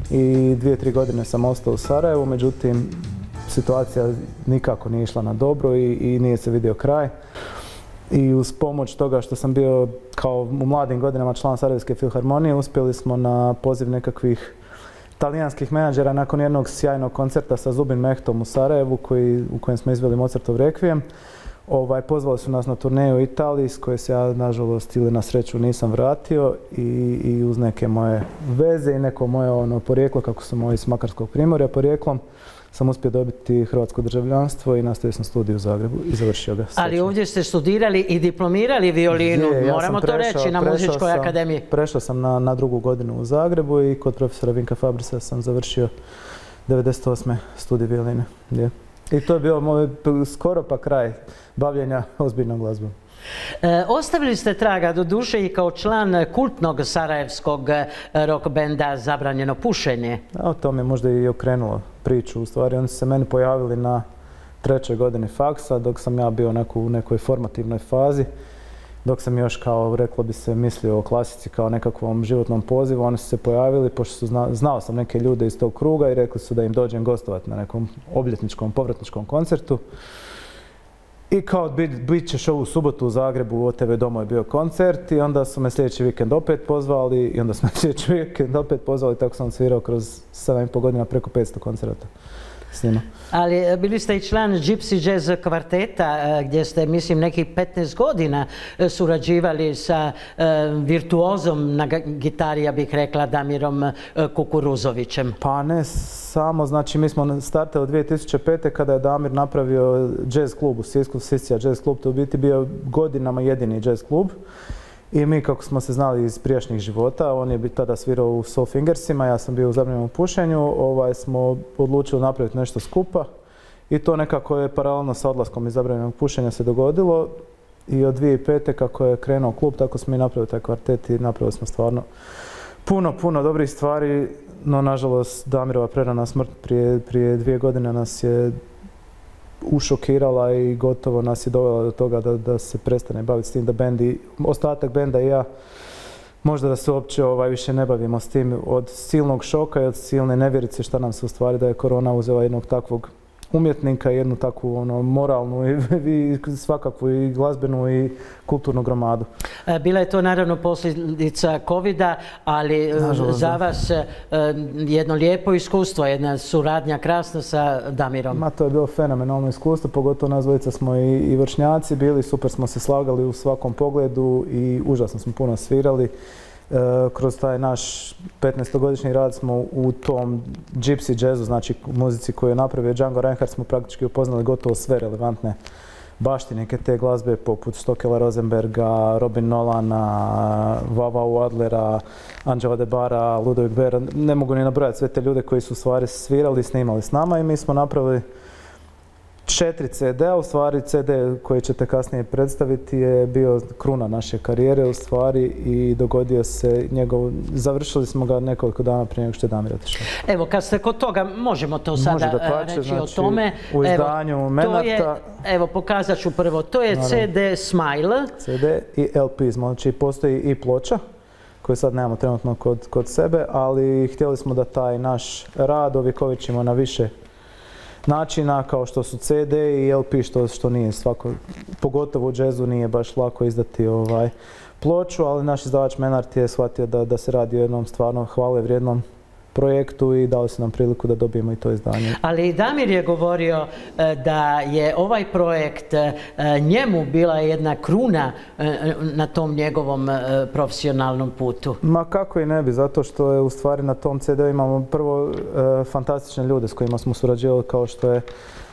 i dvije, tri godine sam ostao u Sarajevu, međutim situacija nikako nije išla na dobro i, i nije se vidio kraj. I uz pomoć toga što sam bio kao u mladim godinama član Sarajevske filharmonije, uspjeli smo na poziv nekakvih talijanskih menadžera nakon jednog sjajnog koncerta sa Zubin Mehtom u Sarajevu koji, u kojem smo izveli Mozartov Requiem. Ovaj, pozvali su nas na turneju u Italiji s koje se ja nažalost ili na sreću nisam vratio i, i uz neke moje veze i neko moje ono, porijeklo, kako sam moji iz Makarskog primorja porijeklom, sam uspio dobiti hrvatsko državljanstvo i nastavio sam studij u Zagrebu i završio ga. Srećno. Ali ovdje ste studirali i diplomirali violinu, Je, ja moramo prešao, to reći, na Muzičkoj sam, akademiji. Prešao sam na, na drugu godinu u Zagrebu i kod profesora Vinka Fabrisa sam završio devedeset osme studij violine. Je. I to je bio moj skoro pa kraj bavljenja ozbiljnom glazbom. E, ostavili ste traga do duše i kao član kultnog sarajevskog rock benda Zabranjeno pušenje. A, to mi je možda i okrenulo priču. U stvari, oni su se meni pojavili na trećoj godini faksa, dok sam ja bio neku, u nekoj formativnoj fazi. Dok sam još, kao reklo bi se, mislio o klasici kao nekakvom životnom pozivu, oni su se pojavili, pošto su zna, znao sam neke ljude iz tog kruga i rekli su da im dođem gostovati na nekom obljetničkom, povratničkom koncertu. I kao bit, bit ćeš ovu subotu u Zagrebu, u O T V domu je bio koncert i onda su me sljedeći vikend opet pozvali i onda su me sljedeći vikend opet pozvali, tako sam svirao kroz sedam i pol godina preko petsto koncerata s njima. Ali bili ste i član Gypsy Jazz kvarteta gdje ste, mislim, nekih petnaest godina surađivali sa virtuozom na gitari, ja bih rekla, Damirom Kukuruzovićem. Pa ne samo, znači mi smo startali dvije tisuće pete kada je Damir napravio jazz klub u Sisku, Siscija jazz klub, to u biti bio godinama jedini jazz klub. I mi, kako smo se znali iz prijašnjih života, on je tada svirao u Soul Fingersima, ja sam bio u Zabranjenom pušenju, ovaj, smo odlučili napraviti nešto skupa i to nekako je paralelno sa odlaskom iz Zabranjenog pušenja se dogodilo i od dvije tisuće pete kako je krenuo klub, tako smo i napravili taj kvartet i napravili smo stvarno puno, puno dobrih stvari, no nažalost Damirova prerana smrt prije, prije dvije godine nas je ušokirala i gotovo nas je dovela do toga da, da se prestane baviti s tim, da bendi, ostatak benda i ja, možda da se uopće ovaj, više ne bavimo s tim od silnog šoka i od silne nevjerice šta nam se u stvari da je korona uzela jednog takvog umjetnika, jednu takvu ono, moralnu i, i svakakvu i glazbenu i kulturnu gromadu. Bila je to naravno posljedica kovida, ali nažalost, za vas jedno lijepo iskustvo, jedna suradnja krasna sa Damirom. Ma, to je bilo fenomenalno iskustvo, pogotovo nas dvojica smo i, i vršnjaci bili, super smo se slagali u svakom pogledu i užasno smo puno svirali. E, kroz taj naš petnaestogodišnji rad smo u tom gypsy jazzu, znači muzici koju je napravio Django Reinhardt, smo praktički upoznali gotovo sve relevantne baštinike te glazbe poput Stokela Rosenberga, Robin Nolana, Vavau Adlera, Angela Debara, Ludovic Bera, ne mogu ni nabrojati sve te ljude koji su u stvari svirali i snimali s nama i mi smo napravili četiri ce de a, u stvari ce de koji ćete kasnije predstaviti je bio kruna naše karijere u stvari i dogodio se njegov, završili smo ga nekoliko dana prije nego što je Damir otišao. Evo, kad ste kod toga, možemo to sada Može da plaće, reći znači, o tome. U izdanju evo, Menarta. Je, evo, pokazat ću prvo, to je naravno ce de Smile. ce de i el pe, znači postoji i ploča koju sad nemamo trenutno kod, kod sebe, ali htjeli smo da taj naš rad ovjekovičimo na više načina kao što su ce de i el pe, što, što nije svako, pogotovo u džezu nije baš lako izdati ovaj ploču, ali naš izdavač Menart je shvatio da, da se radi o jednom stvarno hvale vrijednom projektu i dali su nam priliku da dobijemo i to izdanje. Ali i Damir je govorio da je ovaj projekt njemu bila jedna kruna na tom njegovom profesionalnom putu. Ma kako i ne bi, zato što je u stvari na tom ce de u imamo prvo e, fantastične ljude s kojima smo surađivali kao što je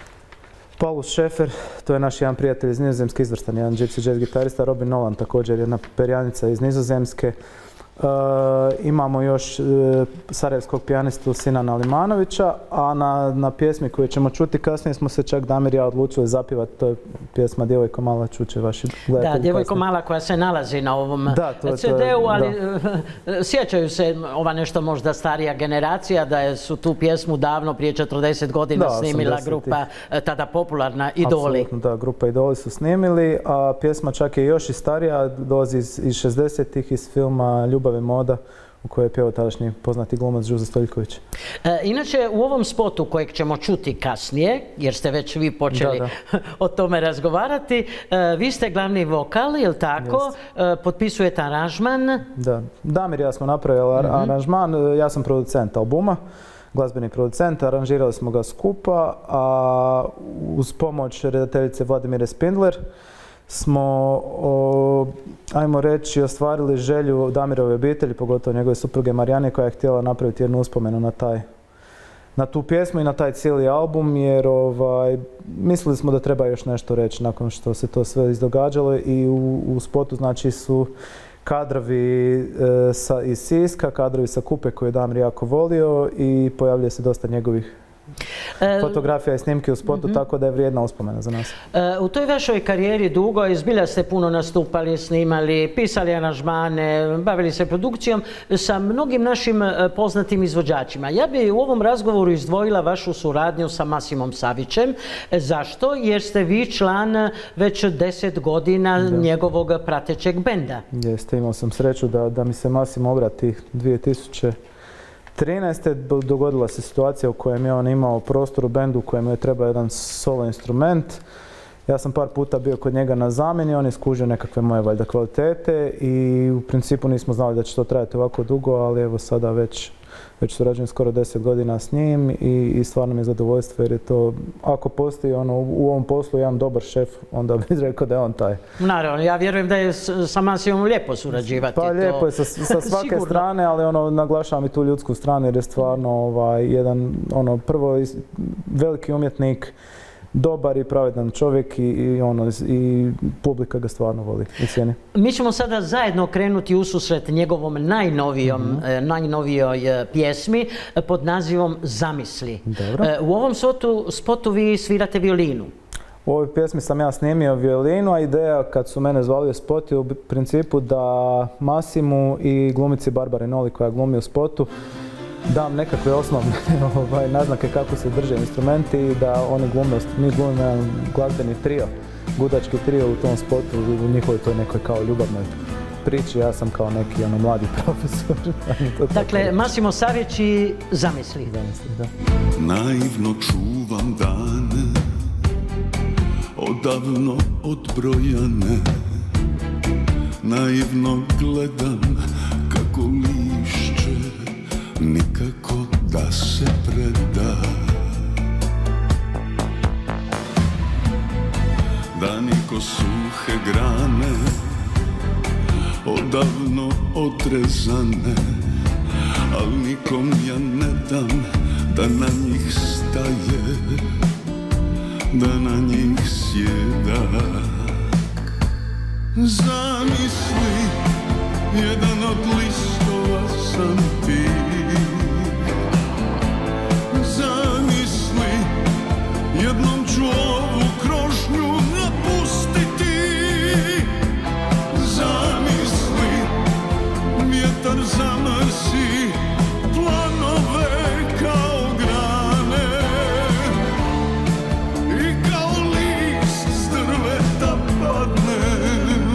Paulus Šefer, to je naš jedan prijatelj iz Nizozemske, izvrstan jedan gypsy jazz gitarista, Robin Nolan također jedna perjanica iz Nizozemske. E, imamo još e, sarajevskog pijanistu Sinana Limanovića, a na, na pjesmi koju ćemo čuti kasnije smo se čak Damir i ja odlučili zapivati, to je pjesma Djevojko mala, čuće vaši gledatelji. Da, Djevojko mala koja se nalazi na ovom da, to, ce de u, ali da. Sjećaju se ova nešto možda starija generacija da su tu pjesmu davno prije četrdeset godina da, snimila grupa, tada popularna Idoli. Apsolutno, da, grupa Idoli su snimili, a pjesma čak je još i starija, dolazi iz, iz šezdesetih iz filma Ljubav je moda, u kojoj je pjevao tadašnji poznati glumac Đuzo Stojiljković. E, inače, u ovom spotu kojeg ćemo čuti kasnije, jer ste već vi počeli da, da. o tome razgovarati, e, vi ste glavni vokal, je li tako? E, potpisujete aranžman? Da, Damir i ja smo napravili mm-hmm. aranžman, ja sam producent albuma, glazbeni producent, aranžirali smo ga skupa, a uz pomoć redateljice Vladimire Spindler smo, o, ajmo reći, ostvarili želju Damirove obitelji, pogotovo njegove supruge Marijane, koja je htjela napraviti jednu uspomenu na taj, na tu pjesmu i na taj cijeli album, jer ovaj, mislili smo da treba još nešto reći nakon što se to sve izdogađalo i u, u spotu znači su kadrovi e, sa, iz Siska, kadrovi sa Kupe koje je Damir jako volio i pojavljuje se dosta njegovih E, fotografija i snimke u spotu, mm-hmm. tako da je vrijedna uspomena za nas. E, u toj vašoj karijeri dugo, izbilja ste puno nastupali, snimali, pisali aranžmane, bavili se produkcijom sa mnogim našim poznatim izvođačima. Ja bi u ovom razgovoru izdvojila vašu suradnju sa Masimom Savićem. Zašto? Jer ste vi član već deset godina da. njegovog pratećeg benda. Jeste, imao sam sreću da, da mi se Masim obrati dvije tisuće trinaeste. dogodila se situacija u kojem je on imao prostor u bendu u kojem je trebao jedan solo instrument. Ja sam par puta bio kod njega na zamjeni, on je skužio nekakve moje valjda kvalitete i u principu nismo znali da će to trajati ovako dugo, ali evo sada već, već surađujem skoro deset godina s njim i, i stvarno mi je zadovoljstvo jer je to, ako postoji ono, u ovom poslu jedan dobar šef, onda bih rekao da je on taj. Naravno, ja vjerujem da je sa Masimom lijepo surađivati. Pa lijepo to... je sa, sa svake Sigurno. strane, ali ono, naglašavam i tu ljudsku stranu jer je stvarno ovaj, jedan, ono, prvo veliki umjetnik, dobar i pravedan čovjek i, i, ono, i publika ga stvarno voli i cijeni. Mi ćemo sada zajedno krenuti ususret njegovom najnovijom, mm-hmm. najnovijoj pjesmi pod nazivom Zamisli. Dobro. U ovom spotu, spotu vi svirate violinu. U ovoj pjesmi sam ja snimio violinu, a ideja kad su mene zvali u spot je u principu da Masimu i glumici Barbari Noli koja glumi u spotu dam nekakve osnovne ovaj, naznake kako se drže instrumenti i da oni glume, mi glumimo jedan glazbeni trio, gudački trio u tom spotu, u njihovoj toj nekoj kao ljubavnoj priči, ja sam kao neki ono, mladi profesor. Dakle, Masimo Savić i Zamisli. Zamisli, da. Naivno čuvam dane, odavno odbrojane, naivno gledam kako lišće nikako da se preda. Dani ko suhe grane, odavno odrezane, al nikom ja ne dam da na njih staje, da na njih sjeda. Zamisli, jedan od listova sam ti. Zamisli, jednom ću ovu krošnju napustiti. Zamisli, vjetar zamrsi planove kao grane i kao list s drveta padnem.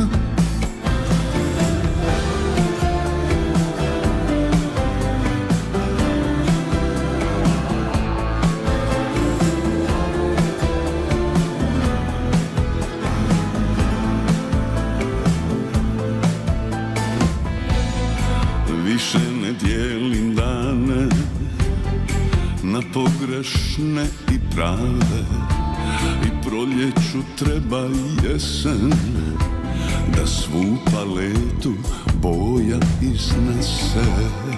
Više ne dijelim dane na pogrešne i prave, i proljeću treba jesen da svu paletu boja iznese.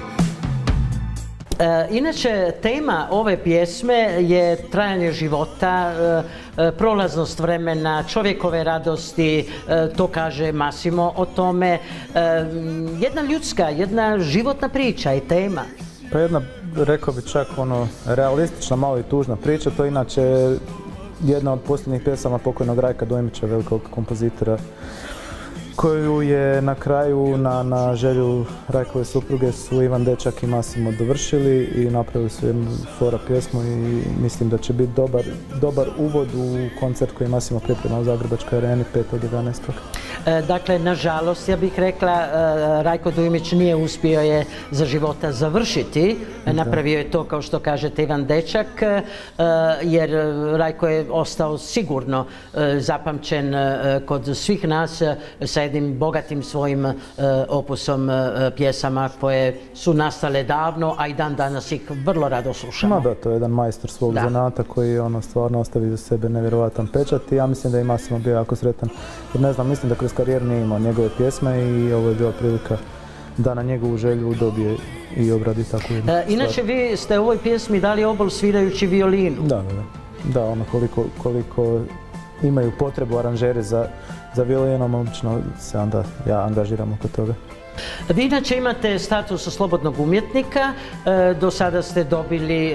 E, inače, tema ove pjesme je trajanje života, e, e, prolaznost vremena, čovjekove radosti, e, to kaže Masimo o tome. E, jedna ljudska, jedna životna priča i tema. Pa jedna, rekao bi čak ono, realistična, malo i tužna priča, to je inače jedna od posljednjih pjesama pokojnog Rajka Dojmića, velikog kompozitora, koju je na kraju, na, na želju Rajkove supruge, su Ivan Dečak i Masimo dovršili i napravili su jednu fora pjesmu i mislim da će biti dobar, dobar uvod u koncert koji je Masimo pripremao u Zagrebačkoj areni petog jedanaestog Dakle, nažalost, ja bih rekla, Rajko Dujmić nije uspio je za života završiti. Napravio je to, kao što kažete, Ivan Dečak, jer Rajko je ostao sigurno zapamćen kod svih nas sa jednim bogatim svojim opusom pjesama koje su nastale davno, a i dan danas ih vrlo rado slušamo. Ma da, to je jedan majstor svog zanata koji ono stvarno ostavi za sebe nevjerovatan pečat i ja mislim da i Massimo bio jako sretan. Jer ne znam, mislim da kroz karijer nije imao njegove pjesme i ovo je bila prilika da na njegovu želju dobije i obradi takvu jednu stvar. Inače, vi ste u ovoj pjesmi dali obol svirajući violinu. Da, da, da. Da, ono koliko, koliko imaju potrebu aranžeri za, za violinom, obično se onda ja angažiram oko toga. Vi inače imate status slobodnog umjetnika, do sada ste dobili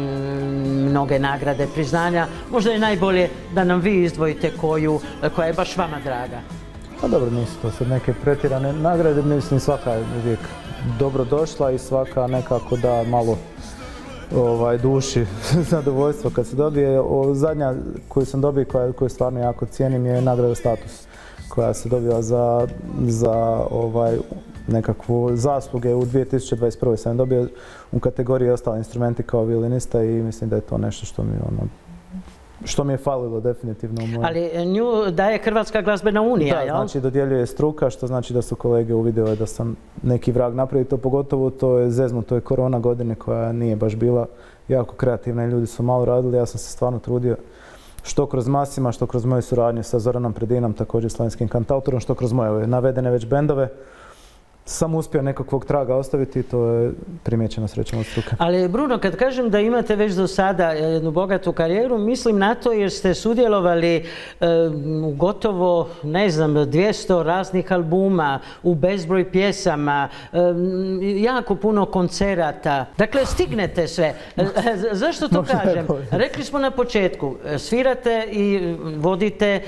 mnoge nagrade, priznanja. Možda je najbolje da nam vi izdvojite koju, koja je baš vama draga. Pa dobro, nisu to sad neke pretjerane nagrade, mislim svaka je uvijek dobro došla i svaka nekako da malo ovaj, duši zadovoljstvo kad se dobije. O, zadnja koju sam dobio, koja, koju stvarno jako cijenim, je nagrada Status, koja se dobila za, za ovaj, nekakvu zasluge u dvije tisuće dvadeset prve. sam dobio u kategoriji ostali instrumenti kao violinista i mislim da je to nešto što mi ono, što mi je falilo definitivno. Ali nju daje Hrvatska glazbena unija, jel? Da, znači dodjeljuje struka, što znači da su kolege uvidjeli da sam neki vrag napravio. To pogotovo to je zezno, to je korona godine koja nije baš bila jako kreativna i ljudi su malo radili. Ja sam se stvarno trudio što kroz Massima, što kroz moje suradnje sa Zoranom Predinom, također slovenskim kantautorom, što kroz moje navedene već bendove. Sam uspio nekakvog traga ostaviti i to je primijećeno srećom od struke. Ali Bruno, kad kažem da imate već do sada jednu bogatu karijeru, mislim na to jer ste sudjelovali u gotovo, ne znam, dvjesto raznih albuma, u bezbroj pjesama, jako puno koncerata. Dakle, stignete sve. Zašto to kažem? Rekli smo na početku, svirate i vodite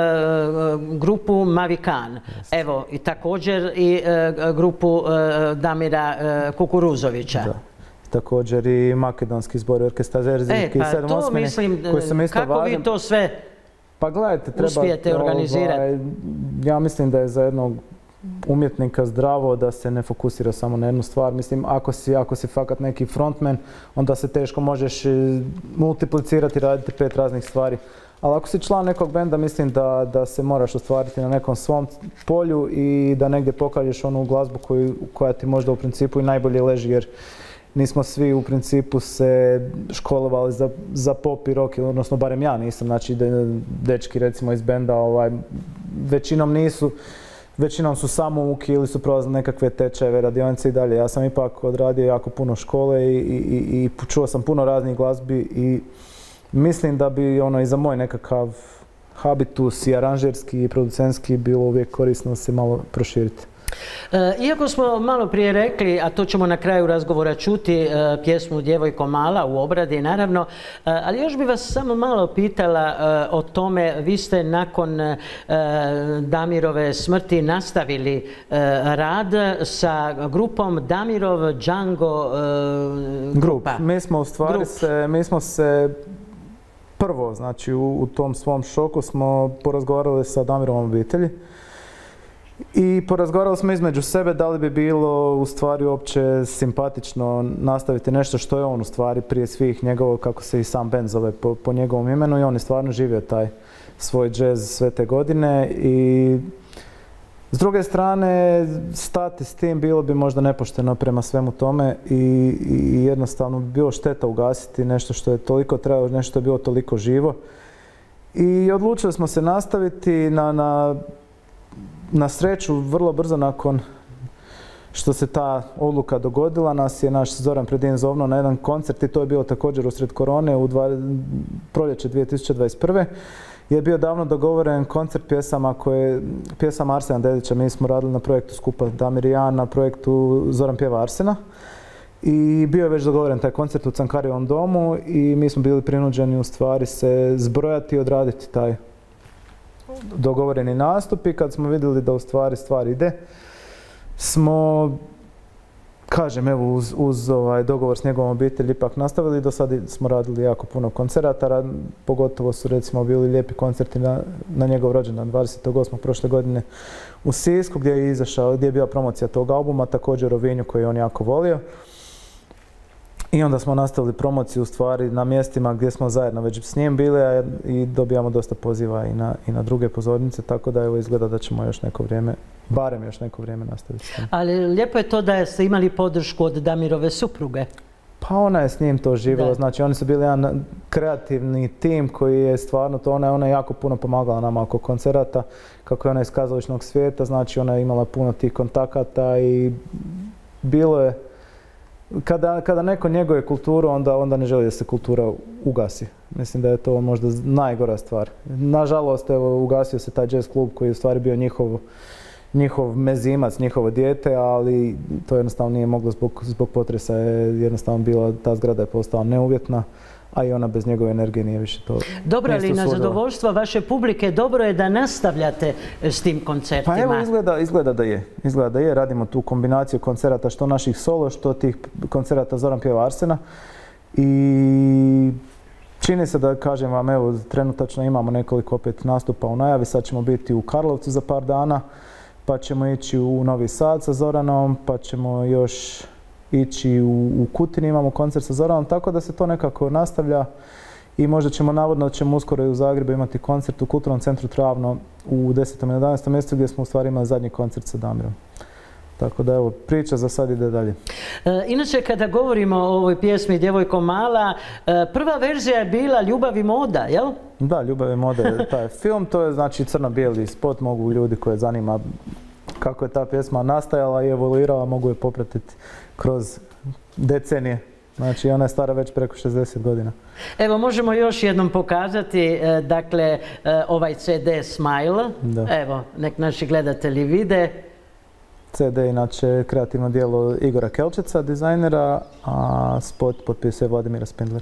grupu Mavikan. Evo, i također i grupu Damira Kukuruzovića. Da. Također i makedonski zbor Orkestra Zerzinski e, pa to mislim, kako važan. Vi to sve pa gledajte, treba, uspijete organizirati? Ovaj, ja mislim da je za jednog umjetnika zdravo da se ne fokusira samo na jednu stvar. Mislim, ako si, ako si fakat neki frontman, onda se teško možeš multiplicirati i raditi pet raznih stvari. Ali ako si član nekog benda, mislim da, da se moraš ostvariti na nekom svom polju i da negdje pokažeš onu glazbu koju, koja ti možda u principu i najbolje leži, jer nismo svi u principu se školovali za, za pop i rock, odnosno barem ja nisam. Znači, dečki recimo iz benda ovaj, većinom nisu, većinom su samouki ili su prolazili nekakve tečajeve, radionice i dalje. Ja sam ipak odradio jako puno škole i, i, i čuo sam puno raznih glazbi i mislim da bi ono i za moj nekakav habitus i aranžerski i producentski bilo uvijek korisno se malo proširiti. Iako smo malo prije rekli, a to ćemo na kraju razgovora čuti, pjesmu Djevojko mala u obradi naravno, ali još bi vas samo malo pitala o tome, vi ste nakon Damirove smrti nastavili rad sa grupom Damirov Django grupa. Grup. Mi smo u stvari se, mi smo se prvo, znači u, u tom svom šoku smo porazgovarali sa Damirovom obitelji i porazgovarali smo između sebe da li bi bilo u stvari uopće simpatično nastaviti nešto što je on u stvari prije svih njegovo, kako se i sam band zove po, po njegovom imenu, i on je stvarno živio taj svoj džez sve te godine i s druge strane stati s tim bilo bi možda nepošteno prema svemu tome i, i jednostavno bi bilo šteta ugasiti nešto što je toliko trebalo, nešto što je bilo toliko živo i odlučili smo se nastaviti na, na Na sreću, vrlo brzo nakon što se ta odluka dogodila, nas je naš Zoran Predin zovno na jedan koncert i to je bilo također usred korone u proljeće dvije tisuće dvadeset prve. Je bio davno dogovoren koncert pjesama koje, pjesama Arsena Dedića. Mi smo radili na projektu skupa Damir i ja, na projektu Zoran pjeva Arsena. I bio je već dogovoren taj koncert u Cankarijevom domu i mi smo bili prinuđeni u stvari se zbrojati i odraditi taj dogovoreni nastup i kad smo vidjeli da u stvari stvar ide, smo kažem, evo, uz, uz ovaj dogovor s njegovom obitelji ipak nastavili. Do sada smo radili jako puno koncerata, pogotovo su recimo bili lijepi koncerti na, na njegov rođendan dvadesetog osmog prošle godine u Sisku, gdje je izašao, gdje je bila promocija tog albuma, također o Vinju koji on jako volio. I onda smo nastavili promociju u stvari na mjestima gdje smo zajedno već s njim bili, a i dobijamo dosta poziva i na, i na druge pozornice, tako da evo izgleda da ćemo još neko vrijeme, barem još neko vrijeme nastaviti s tim. Ali lijepo je to da ste imali podršku od Damirove supruge. Pa ona je s njim to živjela, znači oni su bili jedan kreativni tim koji je stvarno to, ona, ona je jako puno pomagala nama oko koncerata, kako je ona iz kazališnog svijeta, znači ona je imala puno tih kontakata i bilo je, kada, kada neko njeguje kulturu, onda, onda ne želi da se kultura ugasi. Mislim da je to možda najgora stvar. Nažalost, evo, ugasio se taj jazz klub koji je u stvari bio njihov njihov mezimac, njihovo dijete, ali to jednostavno nije moglo zbog, zbog potresa, je jednostavno bila, ta zgrada je postala neuvjetna, a i ona bez njegove energije nije više to. Dobro, ali na zadovoljstvo vaše publike dobro je da nastavljate s tim koncertima. Pa evo, izgleda, izgleda da je. Izgleda da je. Radimo tu kombinaciju koncerata, što naših solo, što tih koncerata Zoran pjeva Arsena. I čini se da, kažem vam, evo, trenutačno imamo nekoliko opet nastupa u najavi. Sad ćemo biti u Karlovcu za par dana, pa ćemo ići u Novi Sad sa Zoranom, pa ćemo još ići u, u Kutini, imamo koncert sa Zoranom, tako da se to nekako nastavlja i možda ćemo, navodno ćemo uskoro i u Zagrebu imati koncert u Kulturnom centru Travno u desetom i jedanaestom mjesecu gdje smo u stvari imali zadnji koncert sa Damirom. Tako da evo, priča za sad ide dalje. E, inače, kada govorimo o ovoj pjesmi Djevojko mala, e, prva verzija je bila Ljubav i moda, jel? Da, Ljubav i moda, taj film, to je znači crno-bijeli spot, mogu ljudi koje zanima kako je ta pjesma nastajala i evoluirala, mogu je popratiti kroz decenije. Znači, ona je stara već preko šezdeset godina. Evo, možemo još jednom pokazati, dakle, ovaj ce de Smile. Da. Evo, nek naši gledatelji vide. ce de je inače kreativno djelo Igora Kelčeca, dizajnera, a spot potpisuje Vladimira Spindler.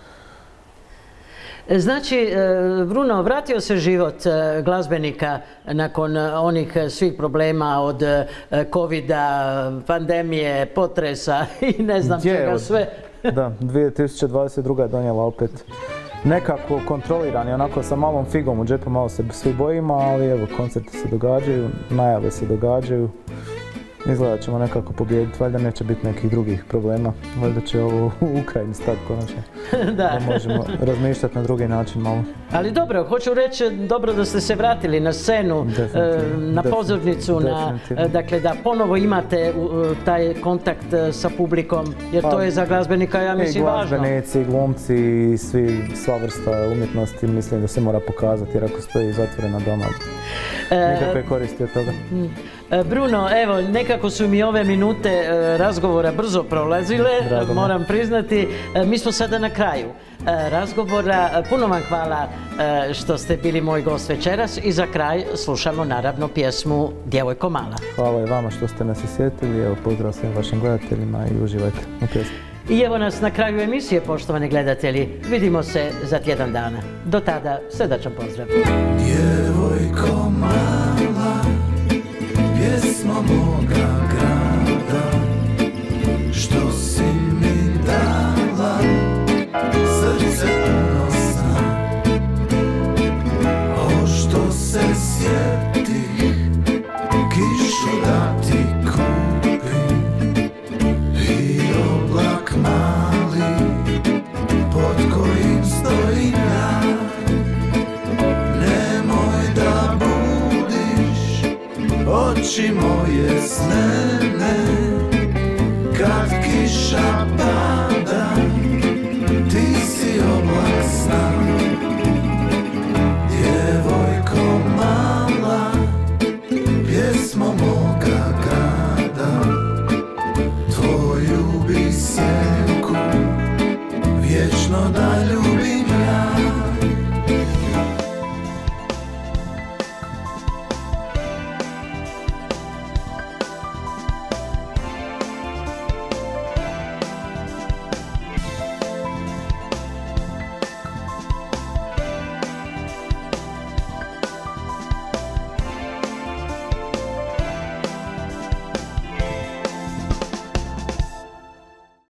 Znači, Bruno, vratio se život glazbenika nakon onih svih problema od covida, pandemije, potresa i ne znam čega sve. Da, dvije tisuće dvadeset druga je donijela opet nekako kontrolirani, onako sa malom figom u džepu, malo se svi bojimo, ali evo, koncerti se događaju, najave se događaju. Izgleda ćemo nekako pobijediti, valjda neće biti nekih drugih problema, valjda će ovo u Ukrajini stati konačno, da. da možemo razmišljati na drugi način malo. Ali dobro, hoću reći dobro da ste se vratili na scenu, na pozornicu, na, dakle da ponovo imate taj kontakt sa publikom, jer pa, to je za glazbenika, ja mislim, važno. I glazbenici, i glumci, i svi, sva vrsta umjetnosti, mislim da se mora pokazati, jer ako stoji zatvorena doma, nikakve koristi od toga. Bruno, evo, nekako su mi ove minute razgovora brzo prolazile, moram priznati. Mi smo sada na kraju razgovora. Puno vam hvala što ste bili moj gost večeras i za kraj slušamo naravno pjesmu Djevojko mala. Hvala i vama što ste nas osjetili. Evo, pozdrav svim vašim gledateljima i uživajte u pjesmi. I evo nas na kraju emisije, poštovani gledatelji. Vidimo se za tjedan dana. Do tada, srdačan pozdrav. Djevojko mala, pjesma moga